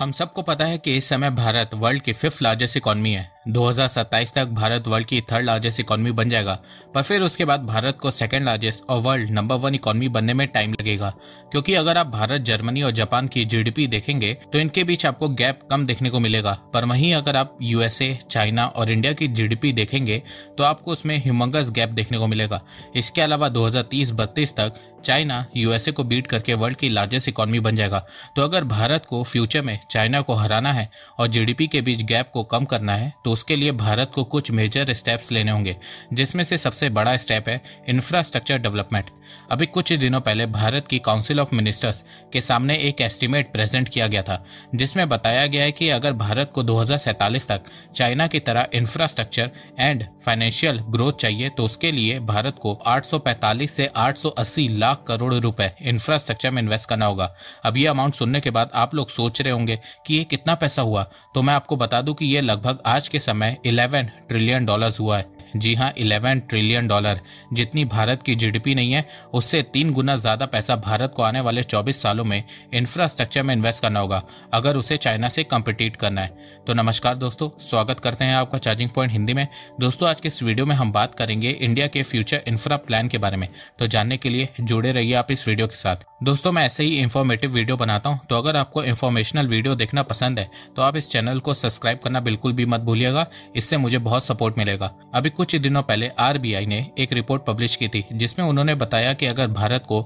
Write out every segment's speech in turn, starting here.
हम सबको पता है कि इस समय भारत वर्ल्ड की 5th लार्जेस्ट इकॉनमी है। 2027 तक भारत वर्ल्ड की 3rd लार्जेस्ट इकॉनमी बन जाएगा, पर फिर उसके बाद भारत को 2nd लार्जेस्ट और वर्ल्ड नंबर 1 इकॉनमी बनने में टाइम लगेगा। क्योंकि अगर आप भारत, जर्मनी और जापान की जीडीपी देखेंगे तो इनके बीच आपको गैप कम देखने को मिलेगा, पर वहीं अगर आप यूएसए, चाइना और इंडिया की जीडीपी देखेंगे तो आपको उसमें ह्यूमंगस गैप देखने को मिलेगा। इसके अलावा 2030-32 तक चाइना यूएसए को बीट करके वर्ल्ड की लार्जेस्ट इकॉनमी बन जाएगा। तो अगर भारत को फ्यूचर में चाइना को हराना है और जीडीपी के बीच गैप को कम करना है तो उसके लिए भारत को कुछ मेजर स्टेप्स लेने होंगे, जिसमें से सबसे बड़ा स्टेप है इंफ्रास्ट्रक्चर डेवलपमेंट। अभी कुछ दिनों पहले भारत की काउंसिल ऑफ मिनिस्टर्स के सामने एक एस्टीमेट प्रेजेंट किया गया था, जिसमें बताया गया है कि अगर भारत को 2047 तक चाइना की तरह इंफ्रास्ट्रक्चर एंड फाइनेंशियल ग्रोथ चाहिए तो उसके लिए भारत को 845 से 880 लाख करोड़ रुपए इंफ्रास्ट्रक्चर में इन्वेस्ट करना होगा। अब ये अमाउंट सुनने के बाद आप लोग सोच रहे होंगे कि ये कितना पैसा हुआ, तो मैं आपको बता दूं कि ये लगभग आज के समय 11 ट्रिलियन डॉलर्स हुआ है। जी हाँ, 11 ट्रिलियन डॉलर, जितनी भारत की जीडीपी नहीं है उससे 3 गुना ज्यादा पैसा भारत को आने वाले 24 सालों में इंफ्रास्ट्रक्चर में इन्वेस्ट करना होगा अगर उसे चाइना से कम्पिटिट करना है। तो नमस्कार दोस्तों, स्वागत करते हैं आपका चार्जिंग पॉइंट हिंदी में। दोस्तों, आज के इस वीडियो में हम बात करेंगे इंडिया के फ्यूचर इंफ्रा प्लान के बारे में, तो जानने के लिए जुड़े रहिए आप इस वीडियो के साथ। दोस्तों, मैं ऐसे ही इंफॉर्मेटिव वीडियो बनाता हूं, तो अगर आपको इंफॉर्मेशनल वीडियो देखना पसंद है तो आप इस चैनल को सब्सक्राइब करना बिल्कुल भी मत भूलिएगा, इससे मुझे बहुत सपोर्ट मिलेगा। अभी कुछ दिनों पहले आरबीआई ने एक रिपोर्ट पब्लिश की थी, जिसमें उन्होंने बताया कि अगर भारत को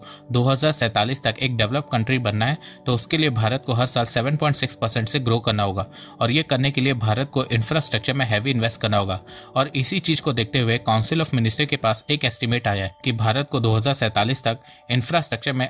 2047 तक एक डेवलप कंट्री बनना है तो उसके लिए भारत को हर साल 7.6% से ग्रो करना होगा, और ये करने के लिए भारत को इंफ्रास्ट्रक्चर में हैवी इन्वेस्ट करना होगा। और इसी चीज को देखते हुए काउंसिल ऑफ मिनिस्टर के पास एक एस्टीमेट आया है कि भारत को 2047 तक इंफ्रास्ट्रक्चर में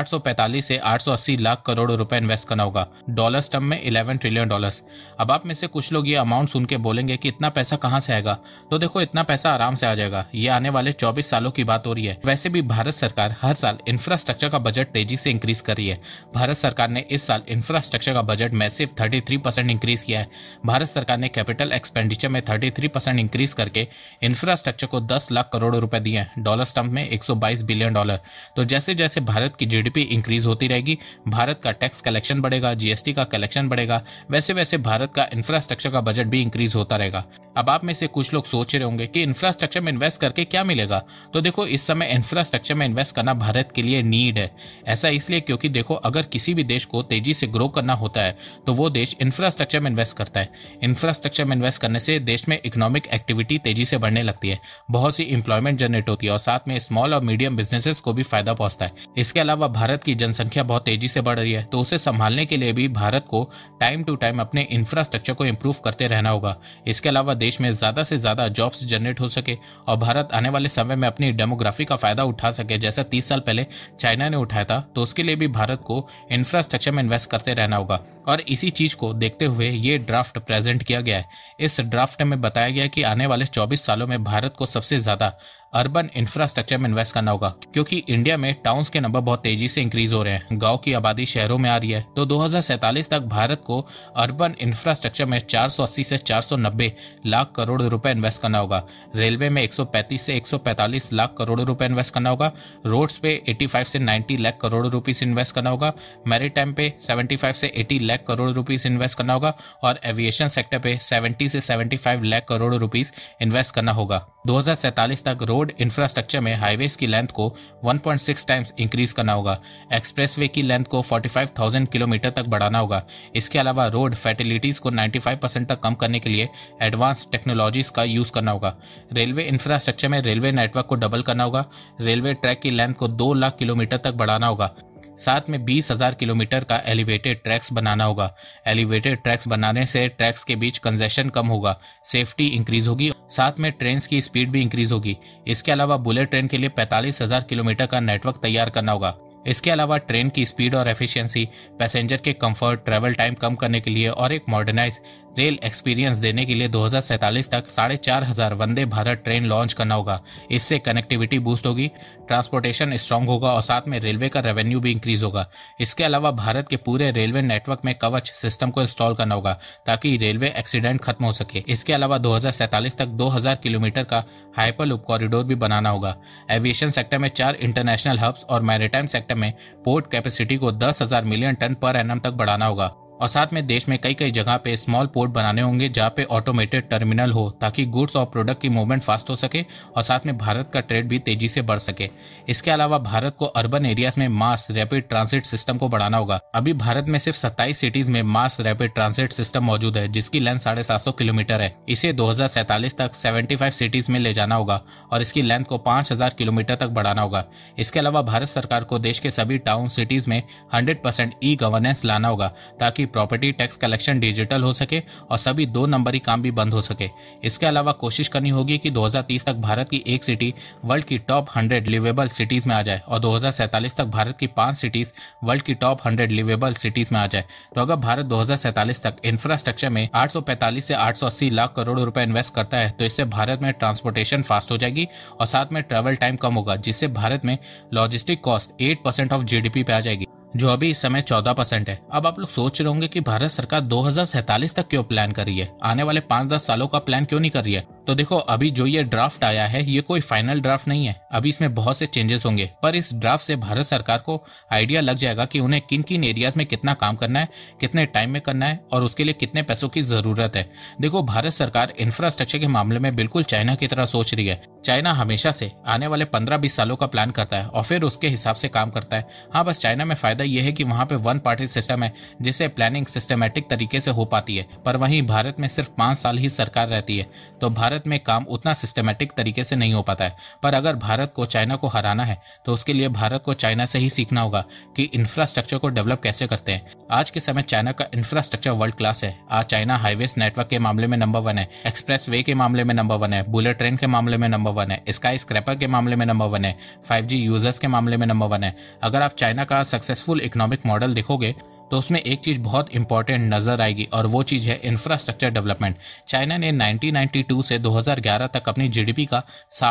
845 से 880 लाख करोड़ रुपए इन्वेस्ट करना होगा, डॉलर्स टर्म में 11 ट्रिलियन डॉलर्स। अब आप में से कुछ लोग ये अमाउंट सुन के बोलेंगे कि इतना पैसा कहां से आएगा, तो देखो इतना पैसा आराम से आ जाएगा। ये आने वाले 24 सालों की बात हो रही है। वैसे भी भारत सरकार हर साल इंफ्रास्ट्रक्चर का बजट तेजी से इंक्रीज कर रही है। भारत सरकार ने इस साल इंफ्रास्ट्रक्चर का बजट मैसिव 33% इंक्रीज किया है। भारत सरकार ने कैपिटल एक्सपेंडिचर में 33% इंक्रीज करके इंफ्रास्ट्रक्चर को 10 लाख करोड़ रुपए दिए हैं, डॉलर्स टर्म में 122 बिलियन डॉलर। तो जैसे जैसे भारत की जीडीपी इंक्रीज होती रहेगी, भारत का टैक्स कलेक्शन बढ़ेगा, जीएसटी का कलेक्शन बढ़ेगा, वैसे वैसे भारत का इंफ्रास्ट्रक्चर का बजट भी इंक्रीज होता रहेगा। अब आप में से कुछ लोग सोच रहे होंगे कि इंफ्रास्ट्रक्चर में इन्वेस्ट करके क्या मिलेगा, तो देखो इस समय इंफ्रास्ट्रक्चर में इन्वेस्ट करना भारत के लिए नीड है। ऐसा इसलिए क्योंकि देखो, अगर किसी भी देश को तेजी से ग्रो करना होता है तो वो देश इंफ्रास्ट्रक्चर में इन्वेस्ट करता है। इंफ्रास्ट्रक्चर में इन्वेस्ट करने से देश में इकोनॉमिक एक्टिविटी तेजी से बढ़ने लगती है, बहुत सी इंप्लॉयमेंट जनरेट होती है और साथ में स्मॉल और मीडियम बिजनेसेस को भी फायदा पहुंचता है। इसके अलावा भारत की जनसंख्या बहुत तेजी से बढ़ रही है, तो उसे संभालने के लिए भी भारत को टाइम टू टाइम अपने इंफ्रास्ट्रक्चर को इंप्रूव करते रहना होगा। इसके अलावा देश में ज्यादा से ज्यादा जॉब्स जनरेट हो सके और भारत आने वाले समय में अपनी डेमोग्राफी का फायदा उठा सके, जैसा 30 साल पहले चाइना ने उठाया था, तो उसके लिए भी भारत को इंफ्रास्ट्रक्चर में इन्वेस्ट करते रहना होगा। और इसी चीज को देखते हुए ये ड्राफ्ट प्रेजेंट किया गया है। इस ड्राफ्ट में बताया गया कि आने वाले 24 सालों में भारत को सबसे ज्यादा अर्बन इंफ्रास्ट्रक्चर में इन्वेस्ट करना होगा, क्योंकि इंडिया में टाउन्स के नंबर बहुत तेजी से इंक्रीज हो रहे हैं, गांव की आबादी शहरों में आ रही है। तो 2047 तक भारत को अर्बन इंफ्रास्ट्रक्चर में 480 से 490 लाख करोड़ रुपए इन्वेस्ट करना होगा। रेलवे में 135 से 145 लाख करोड़ रुपए इन्वेस्ट करना होगा। रोड्स पे 85 से 90 लाख करोड़ रुपीस इन्वेस्ट करना होगा। मैरीटाइम पे 75 से 80 लाख करोड़ रुपीस इन्वेस्ट करना होगा और एविएशन सेक्टर पे 70 से 75 लाख करोड़ रुपीस इन्वेस्ट करना होगा। 2047 तक रोड इंफ्रास्ट्रक्चर में हाईवेज की लेंथ को 1.6 टाइम्स इंक्रीज करना होगा। एक्सप्रेसवे की लेंथ को 45,000 किलोमीटर तक बढ़ाना होगा। इसके अलावा रोड फैटिलिटीज को 95% तक कम करने के लिए एडवांस टेक्नोलॉजीज का यूज करना होगा। रेलवे इंफ्रास्ट्रक्चर में रेलवे नेटवर्क को डबल करना होगा। रेलवे ट्रैक की लेंथ को 2 लाख किलोमीटर तक बढ़ाना होगा। साथ में 20,000 किलोमीटर का एलिवेटेड ट्रैक्स बनाना होगा। एलिवेटेड ट्रैक्स बनाने से ट्रैक्स के बीच कंजेशन कम होगा, सेफ्टी इंक्रीज होगी, साथ में ट्रेन की स्पीड भी इंक्रीज होगी। इसके अलावा बुलेट ट्रेन के लिए 45,000 किलोमीटर का नेटवर्क तैयार करना होगा। इसके अलावा ट्रेन की स्पीड और एफिशिएंसी, पैसेंजर के कंफर्ट, ट्रैवल टाइम कम करने के लिए और एक मॉडर्नाइज रेल एक्सपीरियंस देने के लिए 2047 तक 4,500 वंदे भारत ट्रेन लॉन्च करना होगा। इससे कनेक्टिविटी बूस्ट होगी, ट्रांसपोर्टेशन स्ट्रांग होगा और साथ में रेलवे का रेवेन्यू भी इंक्रीज होगा। इसके अलावा भारत के पूरे रेलवे नेटवर्क में कवच सिस्टम को इंस्टॉल करना होगा ताकि रेलवे एक्सीडेंट खत्म हो सके। इसके अलावा 2047 तक 2,000 किलोमीटर का हाइपरलूप कॉरिडोर भी बनाना होगा। एविएशन सेक्टर में 4 इंटरनेशनल हब्स और मैरीटाइम सेक्टर में पोर्ट कैपेसिटी को 10,000 मिलियन टन पर एनम तक बढ़ाना होगा। और साथ में देश में कई कई जगह पे स्मॉल पोर्ट बनाने होंगे जहाँ पे ऑटोमेटेड टर्मिनल हो ताकि गुड्स और प्रोडक्ट की मूवमेंट फास्ट हो सके और साथ में भारत का ट्रेड भी तेजी से बढ़ सके। इसके अलावा भारत को अर्बन एरियाज में मास रैपिड ट्रांसिट सिस्टम को बढ़ाना होगा। अभी भारत में सिर्फ 27 सिटीज में मास रैपिड ट्रांसिट सिस्टम मौजूद है जिसकी लेंथ 750 किलोमीटर है। इसे 2047 तक 75 सिटीज में ले जाना होगा और इसकी लेंथ को 5000 किलोमीटर तक बढ़ाना होगा। इसके अलावा भारत सरकार को देश के सभी टाउन सिटीज में 100% ई गवर्नेंस लाना होगा ताकि प्रॉपर्टी टैक्स कलेक्शन डिजिटल हो सके और सभी 2 नंबरी काम भी बंद हो सके। इसके अलावा कोशिश करनी होगी कि 2030 तक भारत की एक सिटी वर्ल्ड की टॉप 100 लिवेबल सिटीज में आ जाए और 2047 तक भारत की 5 सिटीज वर्ल्ड की टॉप 100 लिवेबल सिटीज में आ जाए। तो अगर भारत 2047 तक इंफ्रास्ट्रक्चर में 845 से 880 लाख करोड़ रुपए इन्वेस्ट करता है तो इससे भारत में ट्रांसपोर्टेशन फास्ट हो जाएगी और साथ में ट्रेवल टाइम कम होगा जिससे भारत में लॉजिस्टिक कॉस्ट 8% ऑफ जीडीपी पे आ जाएगी जो अभी इस समय 14% है। अब आप लोग सोच रहे होंगे कि भारत सरकार 2047 तक क्यों प्लान कर रही है, आने वाले 5-10 सालों का प्लान क्यों नहीं कर रही है। तो देखो अभी जो ये ड्राफ्ट आया है ये कोई फाइनल ड्राफ्ट नहीं है, अभी इसमें बहुत से चेंजेस होंगे पर इस ड्राफ्ट से भारत सरकार को आइडिया लग जाएगा कि उन्हें किन किन एरियाज में कितना काम करना है, कितने टाइम में करना है और उसके लिए कितने पैसों की जरूरत है। देखो भारत सरकार इंफ्रास्ट्रक्चर के मामले में बिल्कुल चाइना की तरह सोच रही है। चाइना हमेशा से आने वाले 15-20 सालों का प्लान करता है और फिर उसके हिसाब से काम करता है। हाँ बस चाइना में फायदा यह है कि वहां पे वन पार्टी सिस्टम है जिससे प्लानिंग सिस्टमेटिक तरीके से हो पाती है, पर वहीं भारत में सिर्फ 5 साल ही सरकार रहती है तो भारत में काम उतना सिस्टमेटिक तरीके से नहीं हो पाता है। पर अगर भारत को चाइना को हराना है तो उसके लिए भारत को चाइना से ही सीखना होगा कि इंफ्रास्ट्रक्चर को डेवलप कैसे करते हैं। आज के समय चाइना का इंफ्रास्ट्रक्चर वर्ल्ड क्लास है। आज चाइना हाईवेज नेटवर्क के मामले में नंबर 1 है, एक्सप्रेस वे के मामले में नंबर 1 है, बुलेट ट्रेन के मामले में नंबर 1 है, स्काई स्क्रैपर के मामले में नंबर 1 है, 5G यूजर्स के मामले में नंबर 1 है। अगर आप चाइना का सक्सेसफुल इकोनॉमिक मॉडल देखोगे तो उसमें एक चीज बहुत इंपॉर्टेंट नजर आएगी और वो चीज है इंफ्रास्ट्रक्चर डेवलपमेंट। चाइना ने 1992 से 2011 तक अपनी जीडीपी का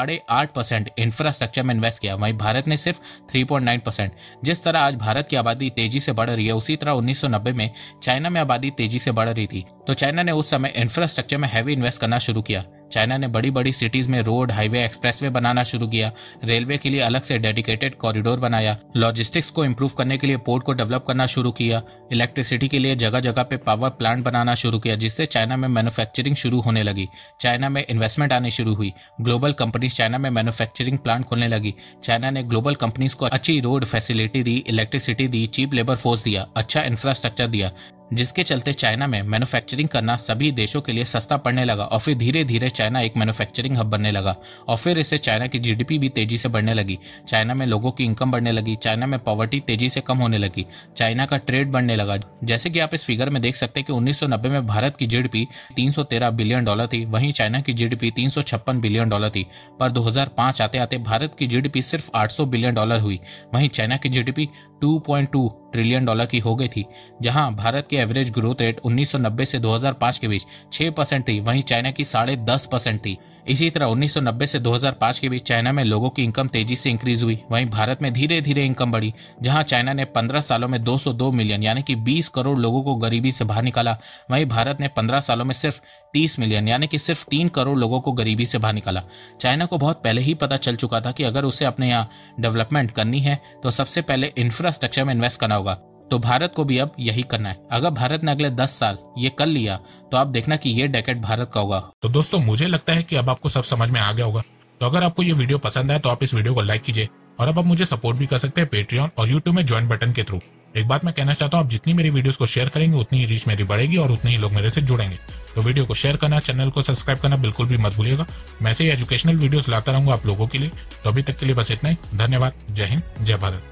8.5% इंफ्रास्ट्रक्चर में इन्वेस्ट किया, वहीं भारत ने सिर्फ 3.9%। जिस तरह आज भारत की आबादी तेजी से बढ़ रही है उसी तरह 1990 में चाइना में आबादी तेजी से बढ़ रही थी तो चाइना ने उस समय इंफ्रास्ट्रक्चर में हैवी इन्वेस्ट करना शुरू किया। चाइना ने बड़ी बड़ी सिटीज में रोड, हाईवे, एक्सप्रेसवे बनाना शुरू किया, रेलवे के लिए अलग से डेडिकेटेड कॉरिडोर बनाया, लॉजिस्टिक्स को इंप्रूव करने के लिए पोर्ट को डेवलप करना शुरू किया, इलेक्ट्रिसिटी के लिए जगह जगह पे पावर प्लांट बनाना शुरू किया जिससे चाइना में मैन्युफैक्चरिंग शुरू होने लगी। चाइना में इन्वेस्टमेंट आनी शुरू हुई, ग्लोबल कंपनीज चाइना में मैन्युफैक्चरिंग प्लांट खोलने लगी। चाइना ने ग्लोबल कंपनीज को अच्छी रोड फैसिलिटी दी, इलेक्ट्रिसिटी दी, चीप लेबर फोर्स दिया, अच्छा इंफ्रास्ट्रक्चर दिया जिसके चलते चाइना में मैन्युफैक्चरिंग करना सभी देशों के लिए सस्ता पड़ने लगा और फिर धीरे धीरे चाइना एक मैन्युफैक्चरिंग हब बनने लगा और फिर इससे चाइना की जीडीपी भी तेजी से बढ़ने लगी। चाइना में लोगों की इनकम बढ़ने लगी, चाइना में पॉवर्टी तेजी से कम होने लगी, चाइना का ट्रेड बढ़ने लगा। जैसे कि आप इस फिगर में देख सकते हैं कि 1990 में भारत की जीडीपी $313 बिलियन थी, वहीं चाइना की जीडीपी $356 बिलियन थी। पर 2005 आते आते भारत की जीडीपी सिर्फ $800 बिलियन हुई, वहीं चाइना की जीडीपी $2.2 ट्रिलियन की हो गई थी। जहां भारत की एवरेज ग्रोथ रेट 1990 से 2005 के बीच 6% थी, वहीं चाइना की 10.5% थी। इसी तरह 1990 से 2005 के बीच चाइना में लोगों की इनकम तेजी से इंक्रीज हुई, वहीं भारत में धीरे धीरे इनकम बढ़ी। जहां चाइना ने 15 सालों में 202 मिलियन यानी कि 20 करोड़ लोगों को गरीबी से बाहर निकाला, वहीं भारत ने 15 सालों में सिर्फ 30 मिलियन यानी कि सिर्फ 3 करोड़ लोगों को गरीबी से बाहर निकाला। चाइना को बहुत पहले ही पता चल चुका था कि अगर उसे अपने यहाँ डेवलपमेंट करनी है तो सबसे पहले इंफ्रास्ट्रक्चर में इन्वेस्ट करना होगा। तो भारत को भी अब यही करना है। अगर भारत ने अगले 10 साल ये कर लिया तो आप देखना कि ये डेकेड भारत का होगा। तो दोस्तों मुझे लगता है कि अब आपको सब समझ में आ गया होगा। तो अगर आपको ये वीडियो पसंद आए तो आप इस वीडियो को लाइक कीजिए और अब आप मुझे सपोर्ट भी कर सकते हैं पेट्रियन और यूट्यूब में ज्वाइन बटन के थ्रू। एक बात मैं कहना चाहता हूँ, आप जितनी मेरी वीडियोस को शेयर करेंगे उतनी ही रीच मेरी बढ़ेगी और उतने ही लोग मेरे से जुड़ेंगे। तो वीडियो को शेयर करना, चैनल को सब्सक्राइब करना बिल्कुल भी मत भूलिएगा। मैं ऐसे ही एजुकेशनल वीडियोस लाता रहूंगा आप लोगों के लिए। तो अभी तक के लिए बस इतना ही। धन्यवाद। जय हिंद, जय भारत।